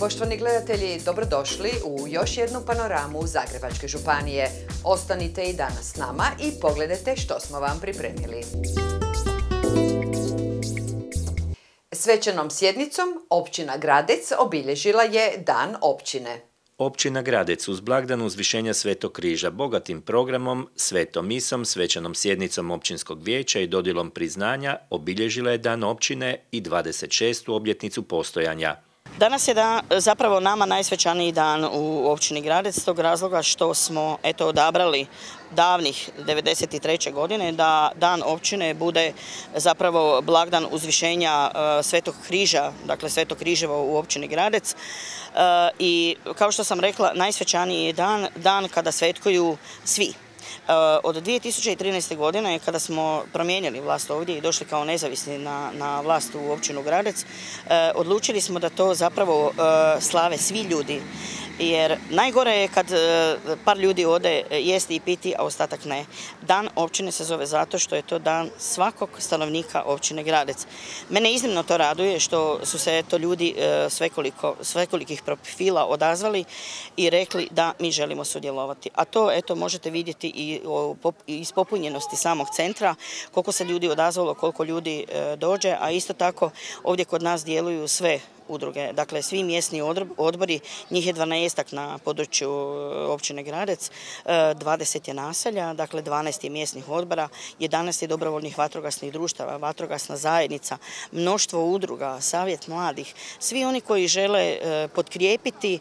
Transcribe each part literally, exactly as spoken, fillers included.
Poštovani gledatelji, dobrodošli u još jednu panoramu Zagrebačke županije. Ostanite i danas s nama i pogledajte što smo vam pripremili. Svečanom sjednicom općina Gradec obilježila je Dan općine. Općina Gradec uz blagdan uzvišenja Svetog križa, bogatim programom, svetom misom, svečanom sjednicom općinskog vijeća i dodjelom priznanja obilježila je Dan općine i dvadeset šestu obljetnicu postojanja. Danas je dan, zapravo nama najsvečaniji dan u općini Gradec s tog razloga što smo eto odabrali davnih devedeset treće godine da Dan općine bude zapravo blagdan uzvišenja uh, Svetog križa, dakle Svetog križeva u općini Gradec. Uh, I kao što sam rekla, najsvečaniji je dan, dan kada svetkuju svi. Od dvije tisuće trinaeste. godine, kada smo promijenili vlast ovdje i došli kao nezavisni na, na vlast u općinu Gradec, odlučili smo da to zapravo slave svi ljudi. Jer najgore je kad par ljudi ode jesti i piti, a ostatak ne. Dan općine se zove zato što je to dan svakog stanovnika općine Gradec. Mene iznimno to raduje što su se to ljudi svekoliko, svekolikih profila odazvali i rekli da mi želimo sudjelovati. A to eto možete vidjeti i iz popunjenosti samog centra, koliko se ljudi odazvalo, koliko ljudi dođe, a isto tako ovdje kod nas djeluju sve udruge, dakle svi mjesni odbori, njih je dvanaestak na području općine Gradec, dvadeset je naselja, dakle dvanaest je mjesnih odbora, jedanaest je dobrovoljnih vatrogasnih društava, vatrogasna zajednica, mnoštvo udruga, savjet mladih, svi oni koji žele potkrijepiti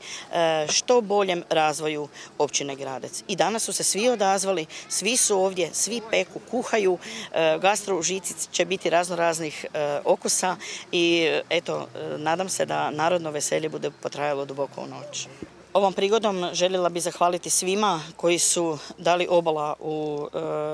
što boljem razvoju općine Gradec. I danas su se svi odazvali, svi su ovdje, svi peku, kuhaju, gastro u žici će biti razno raznih okusa i eto, nadam se da narodno veselje bude potrajalo duboko u noć. Ovom prigodom željela bih zahvaliti svima koji su dali obala u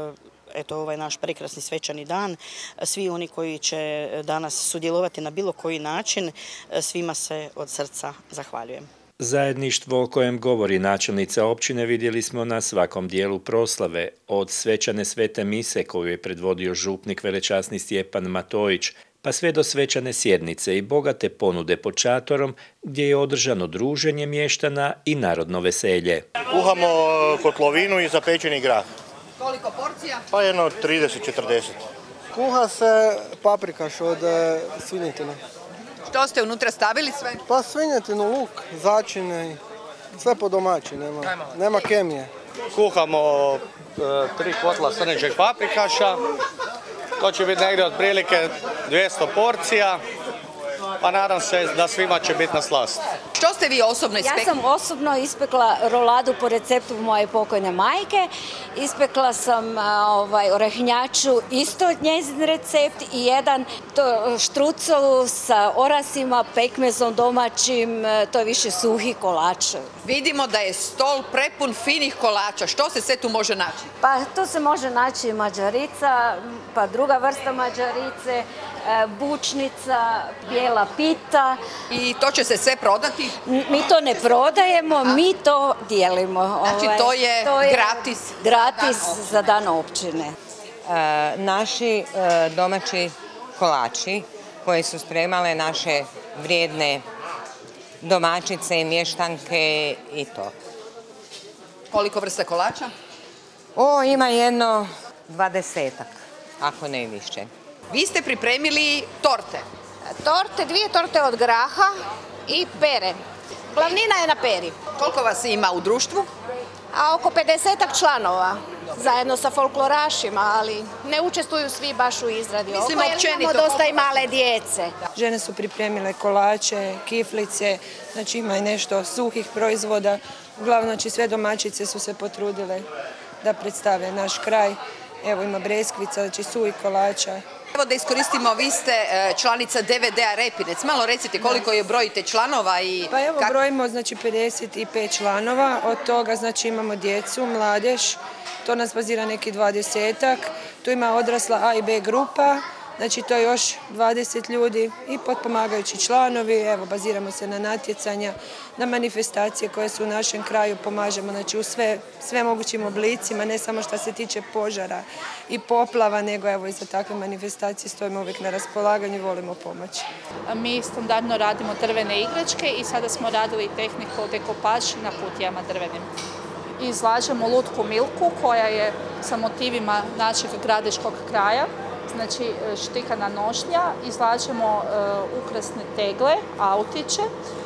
eto, ovaj naš prekrasni svečani dan. Svi oni koji će danas sudjelovati na bilo koji način, svima se od srca zahvaljujem. Zajedništvo o kojem govori načelnica općine vidjeli smo na svakom dijelu proslave, od svečane svete mise koju je predvodio župnik velečasni Stjepan Matojić, pa sve do svečane sjednice i bogate ponude pod šatorom gdje je održano druženje mještana i narodno veselje. Kuhamo kotlovinu i zapečeni grah. Koliko porcija? Pa jedno trideset do četrdeset. Kuha se paprikaš od svinjetine. Što ste unutra stavili sve? Pa svinjetinu, luk, začine, sve po domaći, nema, nema kemije. Kuhamo e, tri kotla srnećeg paprikaša. To će biti negdje otprilike dvjesto porcija, pa nadam se da svima će biti na slast. Što ste vi osobno ispekli? Ja sam osobno ispekla roladu po receptu moje pokojne majke. Ispekla sam ovaj, orehnjaču, isto njezin recept i jedan to, štrucelu sa orasima, pekmezom domaćim, to je više suhi kolač. Vidimo da je stol prepun finih kolača. Što se sve tu može naći? Pa tu se može naći mađarica, pa druga vrsta mađarice, bučnica, bijela pita. I to će se sve prodati? Mi to ne prodajemo, mi to dijelimo. Znači to je, to je gratis? Gratis za Dan općine. E, naši e, domaći kolači koje su spremale naše vrijedne domaćice, mještanke i to. Koliko vrsta kolača? O, ima jedno dvadesetak, ako ne više. Vi ste pripremili torte. Torte, dvije torte od graha i pere. Glavnina je na peri. Koliko vas ima u društvu? A oko pedesetak članova, zajedno sa folklorašima, ali ne učestvuju svi baš u izradi. Mislim, oko, jer imamo dosta i male djece. Žene su pripremile kolače, kiflice, znači ima i nešto suhih proizvoda. Uglavnom, znači sve domaćice su se potrudile da predstave naš kraj. Evo ima breskvica, znači suhih kolača. Evo da iskoristimo, vi ste članica D V D-a Repinec. Malo recite koliko je brojite članova i... Pa evo brojimo znači pedeset pet članova, od toga znači imamo djecu, mladež, to nas bazira neki dvadesetak. Tu ima odrasla A i B grupa, Znači to je još dvadeset ljudi i potpomagajući članovi, evo baziramo se na natjecanja, na manifestacije koje su u našem kraju, pomažemo znači u sve, sve mogućim oblicima, ne samo što se tiče požara i poplava, nego evo i za takve manifestacije stojimo uvijek na raspolaganju i volimo pomoći. Mi standardno radimo drvene igračke i sada smo radili tehniku dekopaž na kutijama drvenim. Izlažemo lutku Milku koja je sa motivima našeg gradiškog kraja, znači štikana nošnja, izlažemo uh, ukrasne tegle, autiće,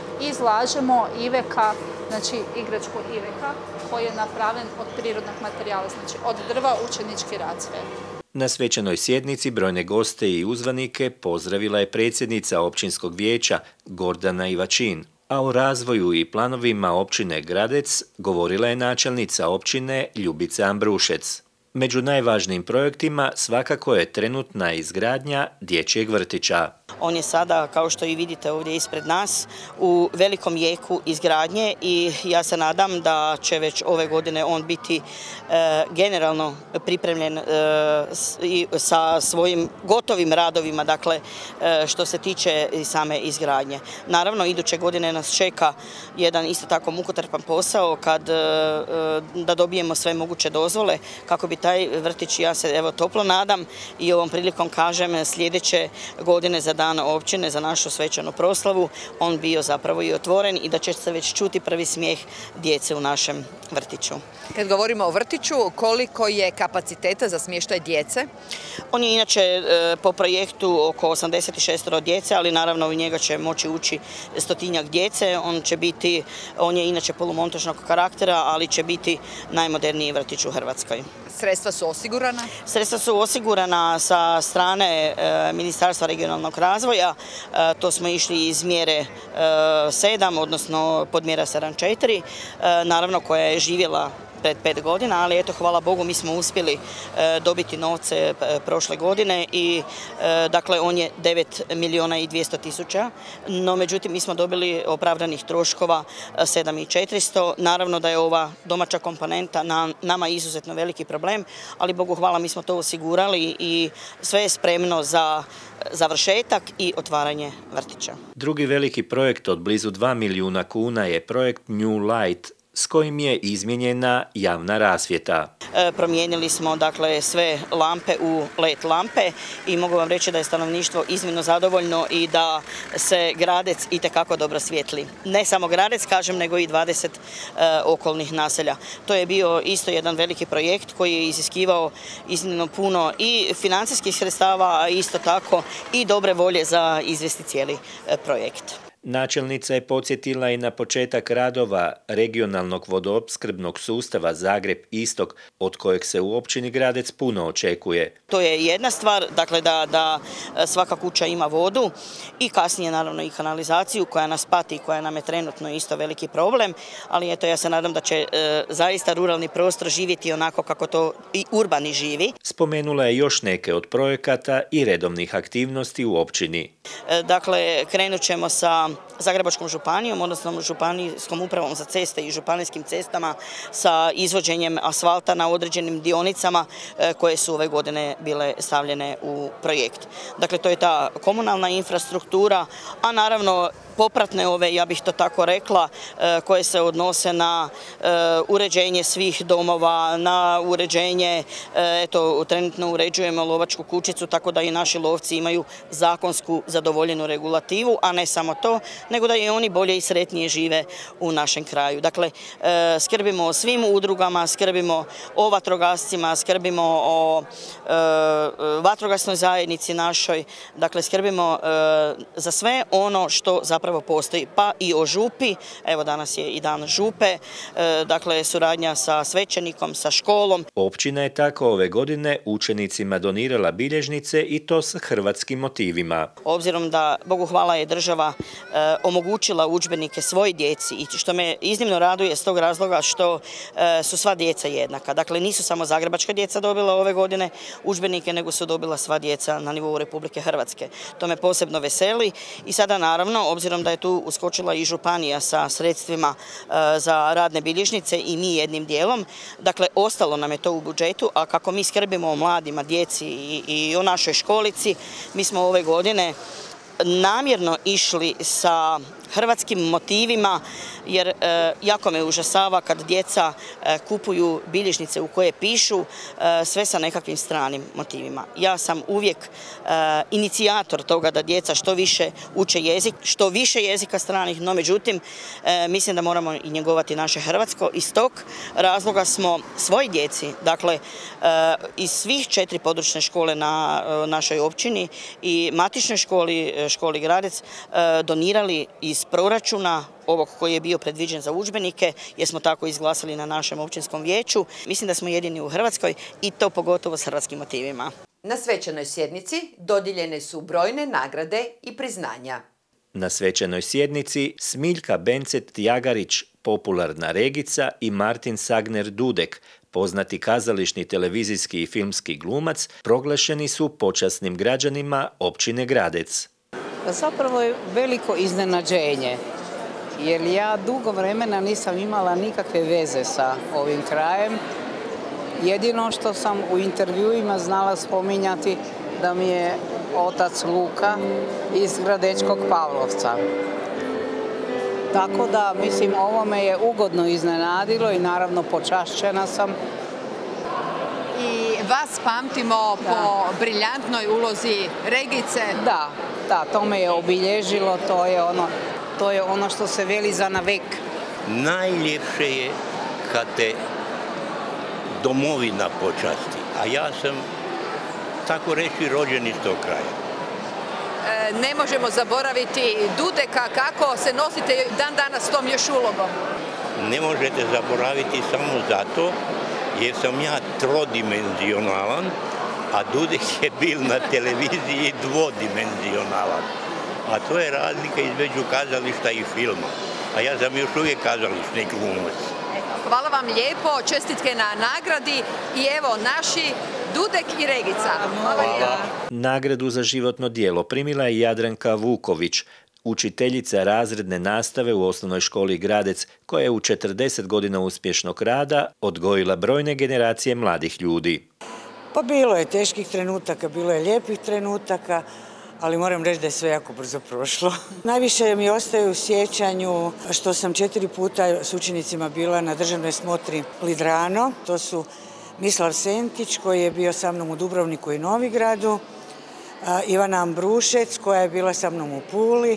izlažemo iveka, znači igračku iveka koji je napravljen od prirodnog materijala, znači od drva učenički rad sve. Na svečanoj sjednici brojne goste i uzvanike pozdravila je predsjednica općinskog vijeća Gordana Ivačin, a o razvoju i planovima općine Gradec govorila je načelnica općine Ljubica Ambrušec. Među najvažnijim projektima svakako je trenutna izgradnja dječjeg vrtića. On je sada, kao što i vidite ovdje ispred nas, u velikom jeku izgradnje i ja se nadam da će već ove godine on biti e, generalno pripremljen e, s, i sa svojim gotovim radovima, dakle e, što se tiče same izgradnje. Naravno, iduće godine nas čeka jedan isto tako mukotrpan posao kad e, da dobijemo sve moguće dozvole kako bi taj vrtić, ja se evo toplo nadam i ovom prilikom kažem sljedeće godine za dan općine, za našu svečanu proslavu, on bio zapravo i otvoren i da će se već čuti prvi smijeh djece u našem vrtiću. Kad govorimo o vrtiću, koliko je kapaciteta za smještaj djece? On je inače po projektu oko osamdeset šest djece, ali naravno u njega će moći ući stotinjak djece. On će biti, on je inače polumontažnog karaktera, ali će biti najmoderniji vrtić u Hrvatskoj. Sredstva su osigurana? Sredstva su osigurana sa strane e, Ministarstva regionalnog razvoja. E, to smo išli iz mjere e, sedam, odnosno podmjera sedam četiri, e, naravno koja je živjela pred pet godina, ali eto, hvala Bogu, mi smo uspjeli e, dobiti novce e, prošle godine i e, dakle on je devet milijuna i dvjesto tisuća, no međutim mi smo dobili opravdanih troškova e, sedam i četiristo. Naravno da je ova domaća komponenta na, nama izuzetno veliki problem, ali Bogu hvala mi smo to osigurali i sve je spremno za završetak i otvaranje vrtića. Drugi veliki projekt od blizu dva milijuna kuna je projekt New Light, s kojim je izmijenjena javna rasvjeta. E, promijenili smo dakle sve lampe u L E D lampe i mogu vam reći da je stanovništvo iznimno zadovoljno i da se Gradec itekako dobro svijetli. Ne samo Gradec, kažem, nego i dvadeset e, okolnih naselja. To je bio isto jedan veliki projekt koji je iziskivao iznimno puno i financijskih sredstava, a isto tako i dobre volje za izvesti cijeli e, projekt. Načelnica je podsjetila i na početak radova regionalnog vodoopskrbnog sustava Zagreb-Istok, od kojeg se u općini Gradec puno očekuje. To je jedna stvar, dakle da, da svaka kuća ima vodu i kasnije naravno i kanalizaciju koja nas pati i koja nam je trenutno isto veliki problem, ali eto ja se nadam da će e, zaista ruralni prostor živjeti onako kako to i urbani živi. Spomenula je još neke od projekata i redovnih aktivnosti u općini. E, dakle, krenut ćemo sa Zagrebačkom županijom, odnosno županijskom upravom za ceste i županijskim cestama sa izvođenjem asfalta na određenim dionicama e, koje su ove godine bile stavljene u projekt. Dakle, to je ta komunalna infrastruktura, a naravno popratne ove, ja bih to tako rekla, e, koje se odnose na e, uređenje svih domova, na uređenje, e, eto, trenutno uređujemo lovačku kućicu, tako da i naši lovci imaju zakonsku zadovoljenu regulativu, a ne samo to, nego da i oni bolje i sretnije žive u našem kraju. Dakle, e, skrbimo o svim udrugama, skrbimo o vatrogascima, skrbimo o e, vatrogasnoj zajednici našoj, dakle, skrbimo e, za sve ono što zapravo postoji, pa i o župi. Evo danas je i dan župe, e, dakle, suradnja sa svećenikom, sa školom. Općina je tako ove godine učenicima donirala bilježnice i to s hrvatskim motivima. Obzirom da, Bogu hvala, je država e, omogućila udžbenike svoj djeci i što me iznimno raduje s tog razloga što e, su sva djeca jednaka. Dakle, nisu samo zagrebačka djeca dobila ove godine udžbenike, nego su dobila sva djeca na nivou Republike Hrvatske. To me posebno veseli i sada naravno, obzirom obzirom da je tu uskočila i županija sa sredstvima za radne bilježnice i mi jednim dijelom. Dakle, ostalo nam je to u budžetu, a kako mi skrbimo o mladima, djeci i o našoj školici, mi smo ove godine namjerno išli sa hrvatskim motivima, jer e, jako me užasava kad djeca e, kupuju bilježnice u koje pišu e, sve sa nekakvim stranim motivima. Ja sam uvijek e, inicijator toga da djeca što više uče jezik, što više jezika stranih, no međutim e, mislim da moramo i njegovati naše hrvatsko. Iz tog razloga smo svoj djeci, dakle e, iz svih četiri područne škole na e, našoj općini i matičnoj školi, školi Gradec, e, donirali iz proračuna ovog koji je bio predviđen za udžbenike, jer smo tako izglasali na našem općinskom vijeću. Mislim da smo jedini u Hrvatskoj i to pogotovo s hrvatskim motivima. Na svečanoj sjednici dodijeljene su brojne nagrade i priznanja. Na svečanoj sjednici Smiljka Bencet-Jagarić, popularna Regica, i Martin Sagner-Dudek, poznati kazališni, televizijski i filmski glumac, proglašeni su počasnim građanima općine Gradec. Zapravo je veliko iznenađenje, jer ja dugo vremena nisam imala nikakve veze sa ovim krajem. Jedino što sam u intervjuima znala spominjati da mi je otac Luka iz Gradečkog Pavlovca. Tako da, mislim, ovo me je ugodno iznenadilo i naravno počašćena sam. I vas pamtimo da. po briljantnoj ulozi Regice. Da, da, to me je obilježilo, to je ono, to je ono što se veli za na vek. Najljepše je kad te domovina počasti, a ja sam, tako reći, rođen iz tog kraja. E, ne možemo zaboraviti Dudeka, kako se nosite dan danas s tom još ulogom? Ne možete zaboraviti samo zato jer sam ja trodimenzionalan, a Dudek je bil na televiziji dvodimenzionalan. A to je razlika između kazališta i filma. A ja sam još uvijek kazališni glumac. Hvala vam lijepo, čestitke na nagradi i evo naši Dudek i Regica. Hvala. Nagradu za životno djelo primila je Jadranka Vuković, učiteljica razredne nastave u osnovnoj školi Gradec, koja je u četrdeset godina uspješnog rada odgojila brojne generacije mladih ljudi. Pa bilo je teških trenutaka, bilo je lijepih trenutaka, ali moram reći da je sve jako brzo prošlo. Najviše mi ostaje u sjećanju što sam četiri puta s učenicima bila na državnoj smotri Lidrano. To su Mislav Sentić, koji je bio sa mnom u Dubrovniku i Novigradu, Ivana Ambrušec, koja je bila sa mnom u Puli,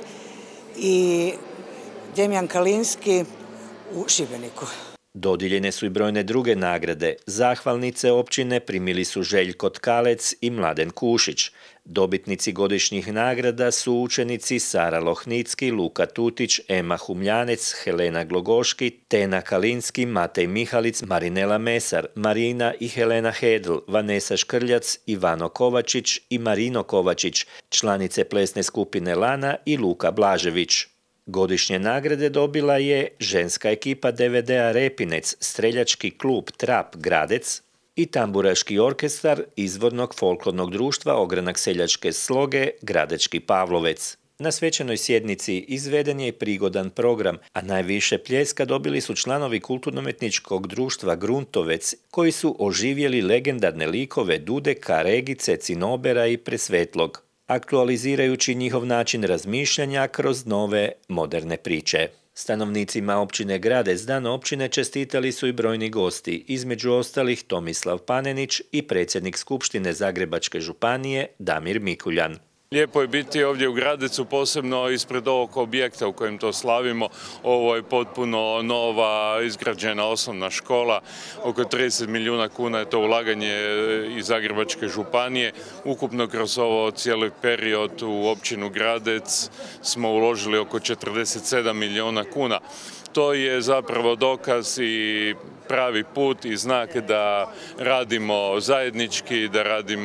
i Demjan Kalinski u Šibeniku. Dodijeljene su i brojne druge nagrade. Zahvalnice općine primili su Željko Tkalec i Mladen Kušić. Dobitnici godišnjih nagrada su učenici Sara Lohnicki, Luka Tutić, Ema Humljanec, Helena Glogoški, Tena Kalinski, Matej Mihalic, Marinela Mesar, Marina i Helena Hedl, Vanesa Škrljac, Ivano Kovačić i Marino Kovačić, članice plesne skupine Lana i Luka Blažević. Godišnje nagrade dobila je ženska ekipa de ve de a Repinec, streljački klub Trap Gradec i tamburaški orkestar izvornog folklornog društva Ogranak seljačke sloge Gradečki Pavlovec. Na svečanoj sjednici izveden je i prigodan program, a najviše pljeska dobili su članovi kulturno-umjetničkog društva Gruntovec, koji su oživjeli legendarne likove Dudeka, Regice, Cinobera i Presvetlog, aktualizirajući njihov način razmišljanja kroz nove, moderne priče. Stanovnicima općine Gradec dan općine čestitali su i brojni gosti, između ostalih Tomislav Panenić i predsjednik Skupštine Zagrebačke županije Damir Mikuljan. Lijepo je biti ovdje u Gradecu, posebno ispred ovog objekta u kojem to slavimo. Ovo je potpuno nova, izgrađena osnovna škola. Oko trideset milijuna kuna je to ulaganje iz Zagrebačke županije. Ukupno kroz ovo cijeli period u općinu Gradec smo uložili oko četrdeset sedam milijuna kuna. To je zapravo dokaz i pravi put i znak da radimo zajednički, da radimo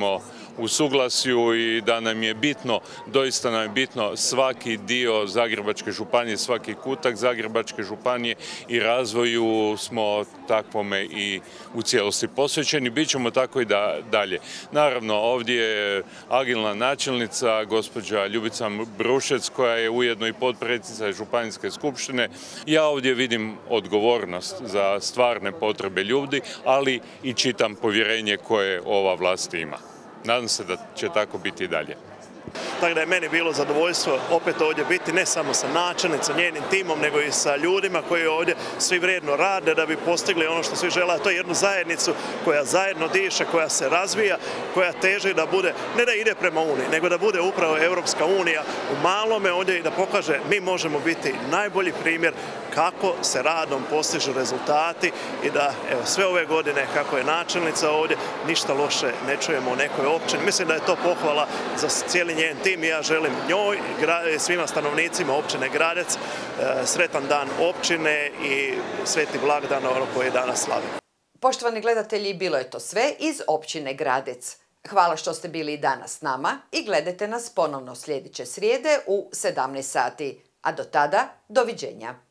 u suglasju i da nam je bitno, doista nam je bitno svaki dio Zagrebačke županije, svaki kutak Zagrebačke županije i razvoju smo takvome i u cijelosti posvećeni. Bićemo tako i da, dalje. Naravno, ovdje je agilna načelnica, gospođa Ljubica Brušec, koja je ujedno i potpredsjednica Županijske skupštine. Ja ovdje vidim odgovornost za stvarne potrebe ljudi, ali i čitam povjerenje koje ova vlast ima. Nadam se da će tako biti i dalje. Tako da je meni bilo zadovoljstvo opet ovdje biti, ne samo sa načelnicom, njenim timom, nego i sa ljudima koji ovdje svi vrijedno rade da bi postigli ono što svi žele, a to je jednu zajednicu koja zajedno diše, koja se razvija, koja teži da bude, ne da ide prema Uniji, nego da bude upravo Europska unija u malome ovdje i da pokaže mi možemo biti najbolji primjer kako se radom postižu rezultati i da evo, sve ove godine kako je načelnica ovdje, ništa loše ne čujemo u nekoj općini. Mislim da je to pohvala za cijeli njen tim i ja želim njoj i svima stanovnicima općine Gradec sretan dan općine i sveti blagdan koji danas slavimo. Poštovani gledatelji, bilo je to sve iz općine Gradec. Hvala što ste bili i danas s nama i gledajte nas ponovno sljedeće srijede u sedamnaest sati. A do tada, doviđenja.